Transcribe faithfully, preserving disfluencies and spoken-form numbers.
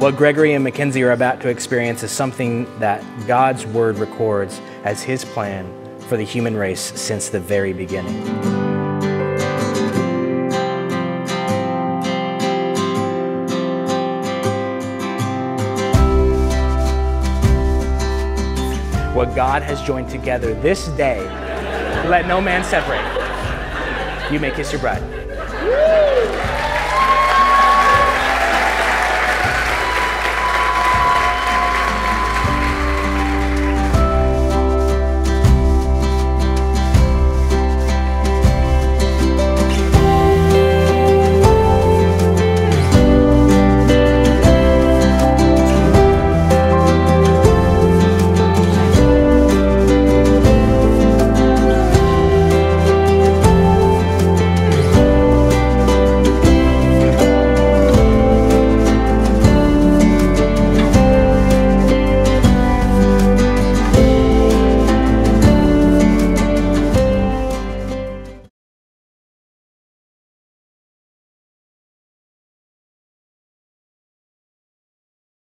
What Gregory and Mackenzie are about to experience is something that God's Word records as His plan for the human race since the very beginning. What God has joined together this day, let no man separate. You may kiss your bride.